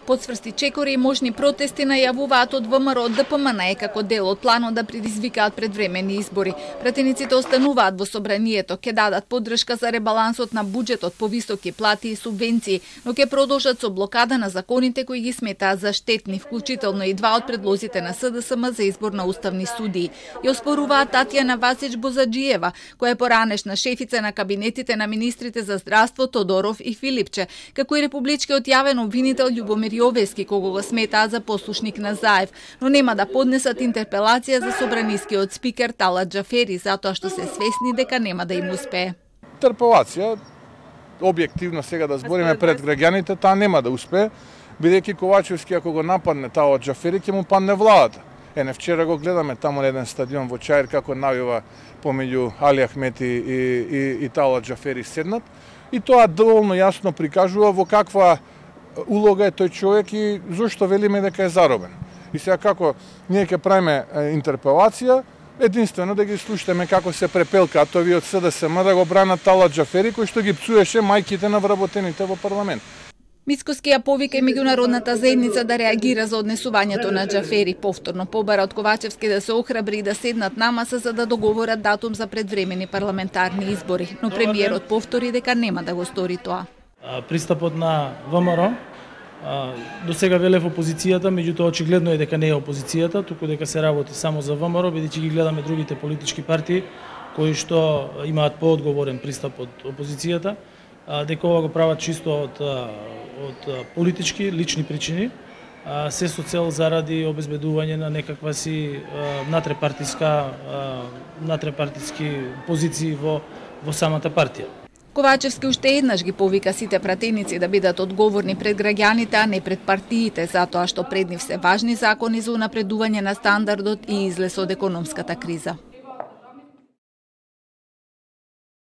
Подсврсти чекори и можни протести најавуваат од ВМРО од ДПМН како дел од планот да предизвикаат предвремени избори. Пратениците остануваат во собранието, ќе дадат поддршка за ребалансот на буџетот, повисоки плати и субвенции, но ќе продолжат со блокада на законите кои ги сметаат за штетни, вклучително и два од предлозите на СДСМ за избор на уставни судии. Ја оспоруваат Татјана Васич-Бозаџиева, која е поранешна шефица на кабинетите на министрите за здравство Тодоров и Филипче, како и републичкиот јавен обвинител Љубомир Јовески, кого го сметаат за послушник на Заев, но нема да поднесат интерпелација за собранискиот спикер Талат Џафери, затоа што се свесни дека нема да им успее. Интерпелација, објективно сега да збориме пред граѓаните, таа нема да успее, бидејќи Ковачевски ако го нападне Талат Џафери, ќе му падне владата. Вчера го гледаме таму на еден стадион во Чаир како навива помеѓу Али Ахмети и Талат Џафери седнат, и тоа доволно јасно прикажува во каква улога е тој човек и зошто велиме дека е заробен. И сега како ние ќе правиме интерпелација, единствено да ги слушаме како се препелкаат овие од СДСМ да го бранат Талат Џафери кој што ги пцуеше мајките на вработените во парламент. Мицкоски ја повика и меѓународната заедница да реагира за однесувањето на Џафери. Повторно побара од Ковачевски да се охрабри и да седнат на маса за да договорат датум за предвремени парламентарни избори, но премиерот повтори дека нема да го стори тоа. Пристапот на ВМРО до сега веле во опозицијата, меѓутоа очигледно е дека не е опозицијата, туку дека се работи само за ВМРО, бидејќи ги гледаме другите политички партии кои што имаат поодговорен пристап од опозицијата, дека ова го прават чисто од политички, лични причини, се со цел заради обезбедување на некаква си натрепартиски позиции во самата партија. Ковачевски уште еднаш ги повика сите пратеници да бидат одговорни пред граѓаните, а не пред партиите, затоа што пред нив се важни закони за унапредување на стандардот и излез од економската криза.